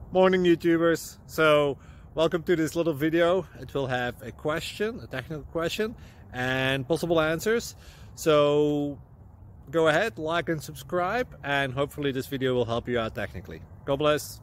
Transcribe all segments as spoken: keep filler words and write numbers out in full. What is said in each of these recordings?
Morning YouTubers. So welcome to this little video. It will have a question, a technical question, and possible answers. So go ahead, like and subscribe, and hopefully this video will help you out technically. God bless.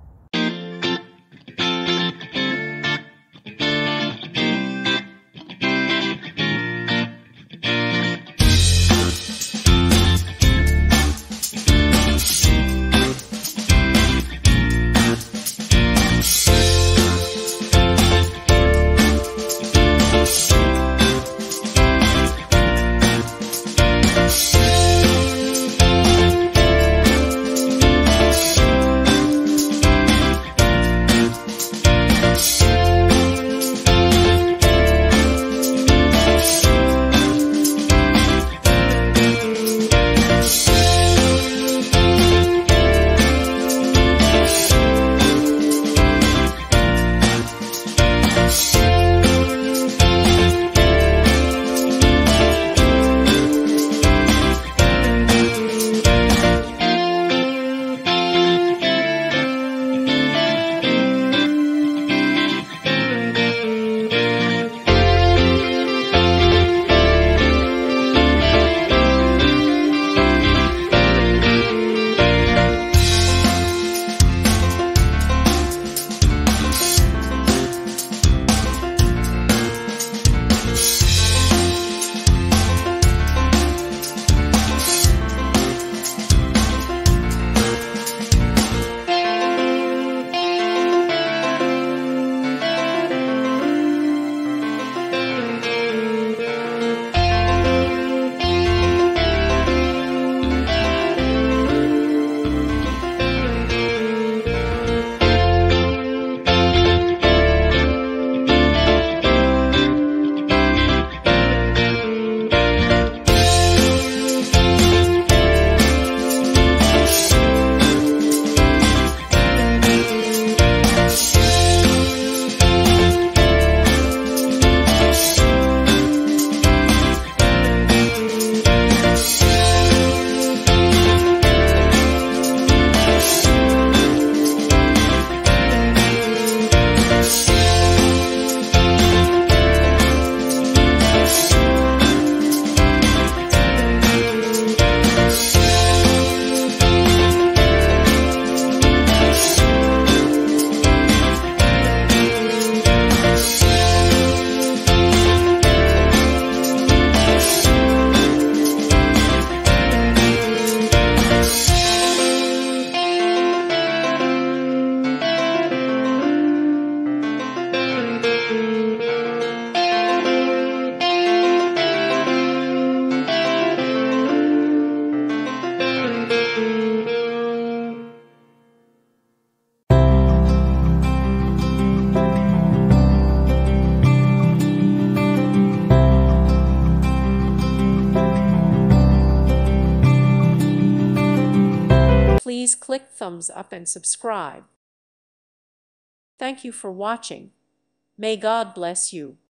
Please click thumbs up and subscribe. Thank you for watching. May God bless you.